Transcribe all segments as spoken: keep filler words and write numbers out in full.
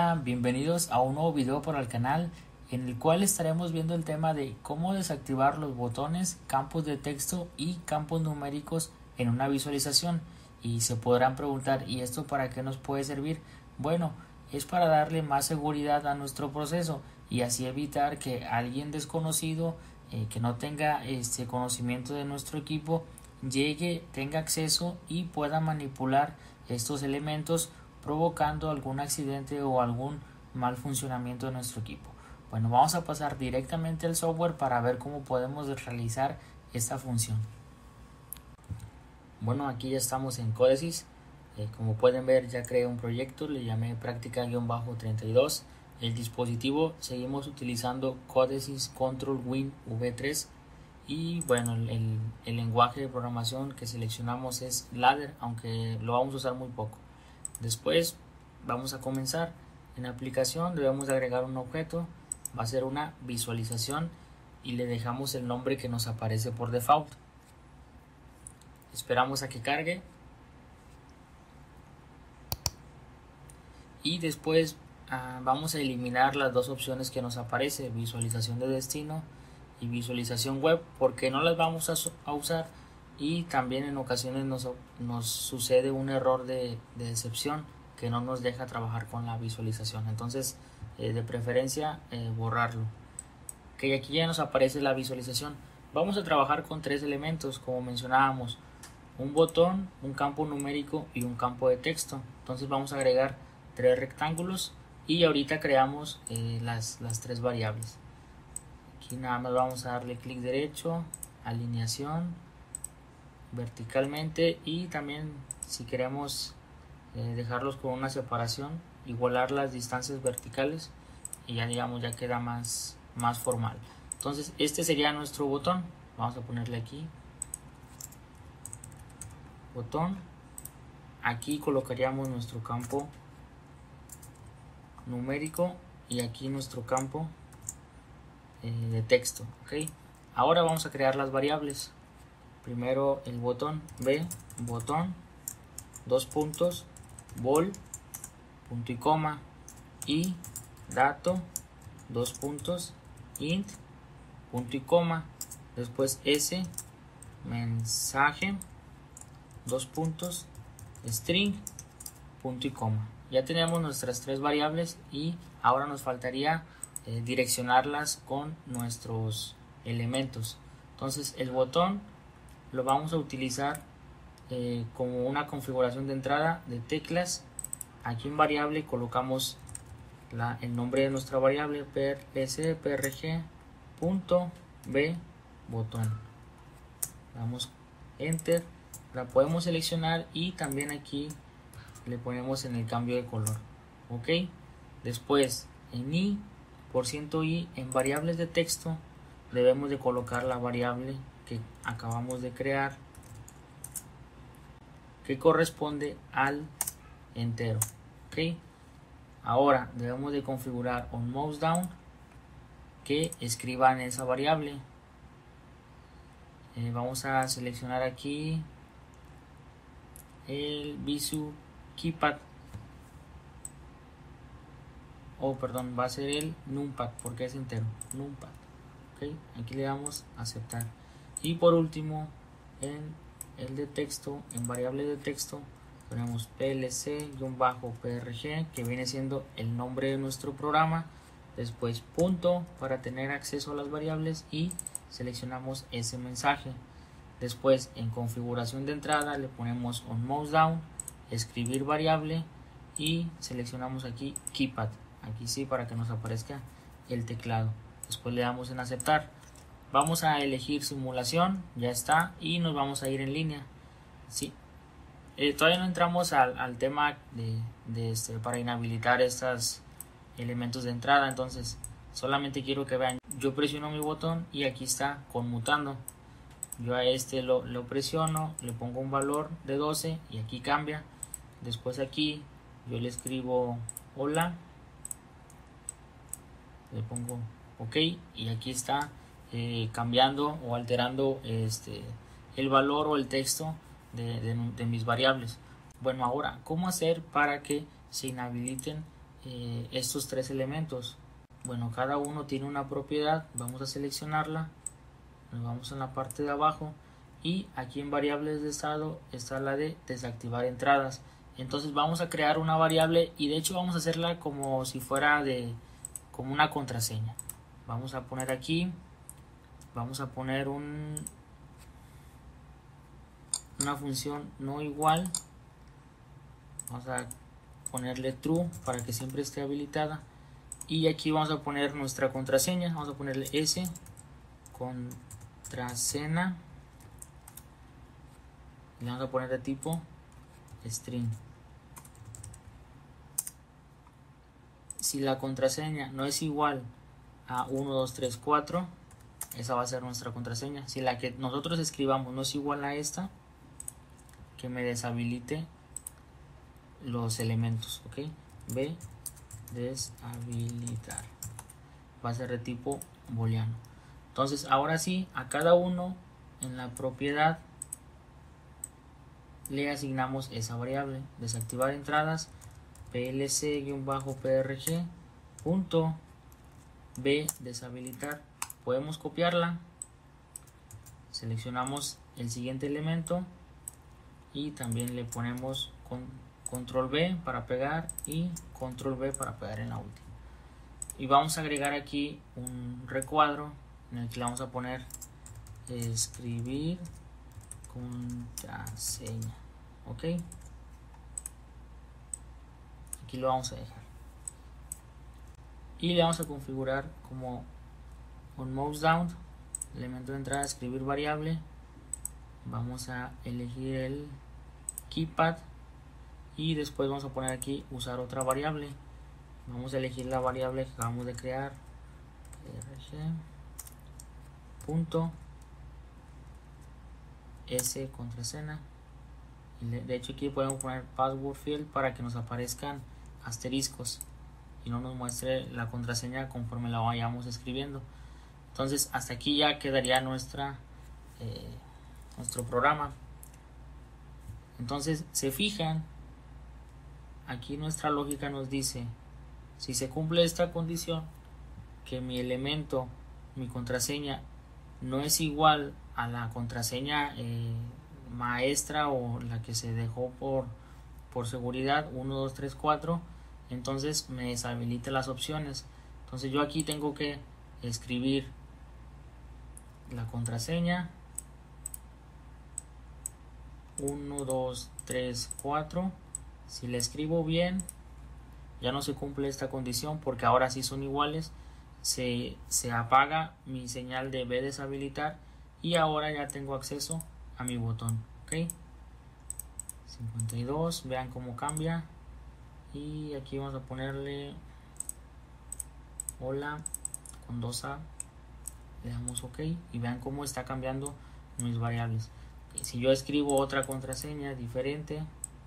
Hola, bienvenidos a un nuevo video para el canal en el cual estaremos viendo el tema de cómo desactivar los botones, campos de texto y campos numéricos en una visualización. Y se podrán preguntar, ¿y esto para qué nos puede servir? Bueno, es para darle más seguridad a nuestro proceso y así evitar que alguien desconocido eh, que no tenga este conocimiento de nuestro equipo llegue, tenga acceso y pueda manipular estos elementos, provocando algún accidente o algún mal funcionamiento de nuestro equipo. Bueno, vamos a pasar directamente al software para ver cómo podemos realizar esta función. Bueno, aquí ya estamos en Codesys. Eh, como pueden ver, ya creé un proyecto, le llamé práctica-treinta y dos. El dispositivo seguimos utilizando Codesys Control Win V tres. Y bueno, el, el lenguaje de programación que seleccionamos es Ladder, aunque lo vamos a usar muy poco. Después vamos a comenzar. En la aplicación debemos agregar un objeto, va a ser una visualización y le dejamos el nombre que nos aparece por default. Esperamos a que cargue y después uh, vamos a eliminar las dos opciones que nos aparece, visualización de destino y visualización web, porque no las vamos a, a usar y también en ocasiones nos, nos sucede un error de, de excepción que no nos deja trabajar con la visualización. Entonces eh, de preferencia eh, borrarlo. Que aquí ya nos aparece la visualización. Vamos a trabajar con tres elementos como mencionábamos: un botón, un campo numérico y un campo de texto. Entonces vamos a agregar tres rectángulos y ahorita creamos eh, las, las tres variables. Aquí nada más vamos a darle clic derecho, alineación verticalmente, y también si queremos eh, dejarlos con una separación, igualar las distancias verticales y ya digamos ya queda más, más formal. Entonces este sería nuestro botón. Vamos a ponerle aquí botón. Aquí colocaríamos nuestro campo numérico y aquí nuestro campo eh, de texto. ¿Okay? Ahora vamos a crear las variables. Primero el botón B, botón, dos puntos, bol, punto y coma, y dato, dos puntos, int, punto y coma, después S, mensaje, dos puntos, string, punto y coma. Ya tenemos nuestras tres variables y ahora nos faltaría eh, direccionarlas con nuestros elementos. Entonces el botón lo vamos a utilizar eh, como una configuración de entrada de teclas. Aquí en variable colocamos la, el nombre de nuestra variable prg punto b botón. Damos enter, la podemos seleccionar y también aquí le ponemos en el cambio de color. Ok, después en i por ciento i en variables de texto debemos de colocar la variable que acabamos de crear, que corresponde al entero. Ok, ahora debemos de configurar un mouse down que escriba en esa variable. Eh, vamos a seleccionar aquí el visu keypad, o oh, perdón, va a ser el numpad porque es entero, numpad. Okay, aquí le damos a aceptar. Y por último, en el de texto, en variable de texto, ponemos plc-prg, que viene siendo el nombre de nuestro programa. Después punto para tener acceso a las variables y seleccionamos ese mensaje. Después en configuración de entrada le ponemos un mouse down, escribir variable y seleccionamos aquí keypad. Aquí sí, para que nos aparezca el teclado. Después le damos en aceptar. Vamos a elegir simulación, ya está, y nos vamos a ir en línea. Sí. Eh, todavía no entramos al, al tema de, de este, para inhabilitar estos elementos de entrada, entonces solamente quiero que vean. Yo presiono mi botón y aquí está conmutando. Yo a este lo, lo presiono, le pongo un valor de doce y aquí cambia. Después aquí yo le escribo hola, le pongo ok y aquí está eh, cambiando o alterando este, el valor o el texto de, de, de mis variables. Bueno, ahora, ¿cómo hacer para que se inhabiliten eh, estos tres elementos. Bueno, cada uno tiene una propiedad. Vamos a seleccionarla, nos vamos en la parte de abajo y aquí en variables de estado está la de desactivar entradas. Entonces vamos a crear una variable y de hecho vamos a hacerla como si fuera de como una contraseña. Vamos a poner aquí, vamos a poner un una función no igual, vamos a ponerle true para que siempre esté habilitada y aquí vamos a poner nuestra contraseña. Vamos a ponerle s contraseña, le vamos a poner de tipo string. Si la contraseña no es igual a uno dos tres cuatro, esa va a ser nuestra contraseña. Si la que nosotros escribamos no es igual a esta, que me deshabilite los elementos, ok. B, deshabilitar, va a ser de tipo booleano. Entonces ahora sí, a cada uno en la propiedad le asignamos esa variable. Desactivar entradas, plc-prg punto b deshabilitar. Podemos copiarla, seleccionamos el siguiente elemento y también le ponemos con control B para pegar y control B para pegar en la última. Y vamos a agregar aquí un recuadro en el que le vamos a poner escribir contraseña, ok. Aquí lo vamos a dejar y le vamos a configurar como un mouse down, elemento de entrada, escribir variable. Vamos a elegir el keypad y después vamos a poner aquí usar otra variable. Vamos a elegir la variable que acabamos de crear, punto s contraseña. De hecho aquí podemos poner password field para que nos aparezcan asteriscos y no nos muestre la contraseña conforme la vayamos escribiendo. Entonces hasta aquí ya quedaría nuestra eh, nuestro programa. Entonces se fijan, aquí nuestra lógica nos dice, si se cumple esta condición, que mi elemento, mi contraseña no es igual a la contraseña eh, maestra o la que se dejó por, por seguridad uno dos tres cuatro, entonces me deshabilita las opciones. Entonces yo aquí tengo que escribir la contraseña uno dos tres cuatro. Si la escribo bien, ya no se cumple esta condición porque ahora sí son iguales. Se, se apaga mi señal de B deshabilitar y ahora ya tengo acceso a mi botón, ok. cincuenta y dos, vean cómo cambia y aquí vamos a ponerle hola con dos A, le damos ok y vean cómo está cambiando mis variables. Okay, si yo escribo otra contraseña diferente,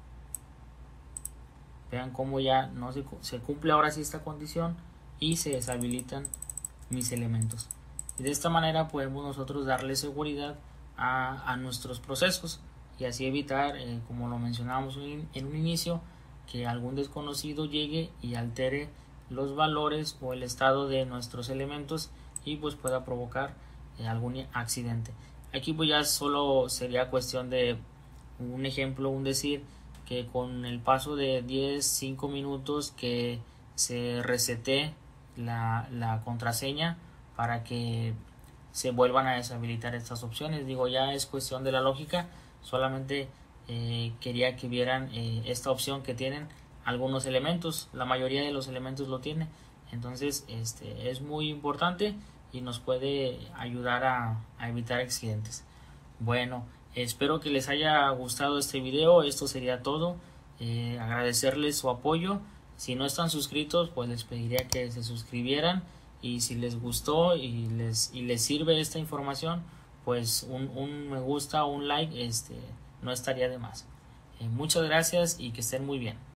vean cómo ya no se, se cumple ahora sí esta condición y se deshabilitan mis elementos. Y de esta manera podemos nosotros darle seguridad a, a nuestros procesos y así evitar, eh, como lo mencionábamos en, en un inicio, que algún desconocido llegue y altere los valores o el estado de nuestros elementos y pues pueda provocar eh, algún accidente. Aquí pues ya solo sería cuestión de un ejemplo, un decir, que con el paso de diez, cinco minutos que se resete la, la contraseña para que se vuelvan a deshabilitar estas opciones. Digo, ya es cuestión de la lógica, solamente eh, quería que vieran eh, esta opción que tienen algunos elementos, la mayoría de los elementos lo tiene, entonces este es muy importante y nos puede ayudar a, a evitar accidentes. Bueno, espero que les haya gustado este video. Esto sería todo. Eh, agradecerles su apoyo. Si no están suscritos, pues les pediría que se suscribieran, y si les gustó y les, y les sirve esta información, pues un, un me gusta o un like este, no estaría de más. Eh, muchas gracias y que estén muy bien.